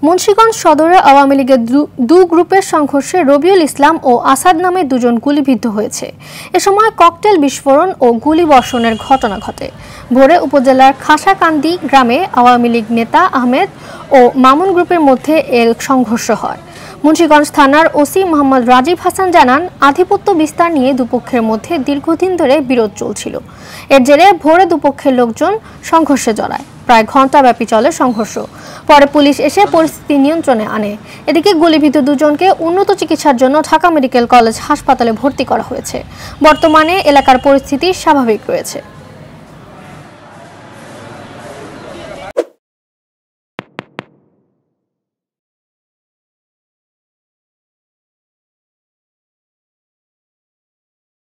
মুন্সিগঞ্জ সদরে আওয়ামী লীগের দু গ্রুপের সংঘর্ষে রবিউল ইসলাম ও আসাদ নামে দুজন গুলিবিদ্ধ হয়েছে। এ সময় ককটেল বিস্ফোরণ ও গুলিবর্ষণের ঘটনা ঘটে। ভোরে উপজেলার খাসাকান্দি গ্রামে আওয়ামী লীগ নেতা আহমেদ ও মামুন গ্রুপের মধ্যে এর সংঘর্ষ হয়। মুন্সিগঞ্জ থানার ওসি মোহাম্মদ রাজীব হাসান জানান, আধিপত্য বিস্তার নিয়ে দুপক্ষের মধ্যে দীর্ঘদিন ধরে বিরোধ চলছিল। এর জেরে ভোরে দুপক্ষের লোকজন সংঘর্ষে জড়ায়। প্রায় ঘণ্টাব্যাপী চলে সংঘর্ষ। পরে পুলিশ এসে পরিস্থিতি নিয়ন্ত্রণে আনে। এদিকে গুলিবিদ্ধ দুজনকে উন্নত চিকিৎসার জন্য ঢাকা মেডিকেল কলেজ হাসপাতালে ভর্তি করা হয়েছে। বর্তমানে এলাকার পরিস্থিতি স্বাভাবিক রয়েছে।